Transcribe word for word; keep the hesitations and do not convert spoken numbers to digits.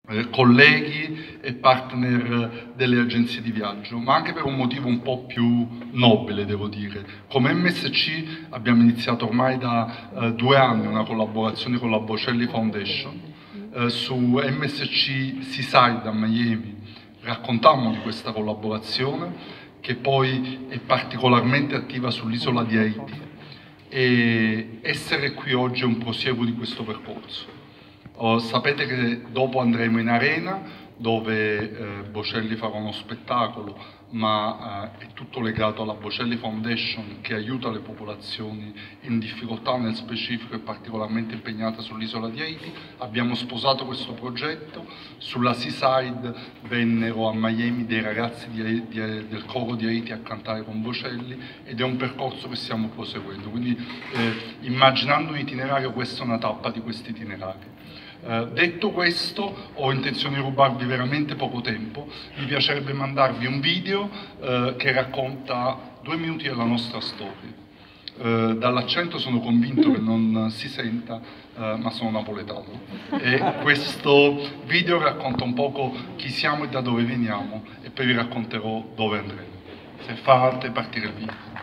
eh, colleghi e partner delle agenzie di viaggio, ma anche per un motivo un po' più nobile, devo dire. Come M S C abbiamo iniziato ormai da eh, due anni una collaborazione con la Bocelli Foundation. Eh, su M S C Seaside a Miami raccontammo di questa collaborazione, che poi è particolarmente attiva sull'isola di Haiti, e essere qui oggi è un prosieguo di questo percorso. Oh, sapete che dopo andremo in arena, dove eh, Bocelli farà uno spettacolo, ma eh, è tutto legato alla Bocelli Foundation, che aiuta le popolazioni in difficoltà, nel specifico è particolarmente impegnata sull'isola di Haiti. Abbiamo sposato questo progetto. Sulla Seaside vennero a Miami dei ragazzi di, di, del coro di Haiti a cantare con Bocelli, ed è un percorso che stiamo proseguendo. Quindi eh, immaginando un itinerario, questa è una tappa di questo itinerario. Uh, detto questo, ho intenzione di rubarvi veramente poco tempo. Mi piacerebbe mandarvi un video uh, che racconta due minuti della nostra storia. Uh, dall'accento sono convinto che non si senta, uh, ma sono napoletano. E questo video racconta un poco chi siamo e da dove veniamo, e poi vi racconterò dove andremo. Se fate partire il video.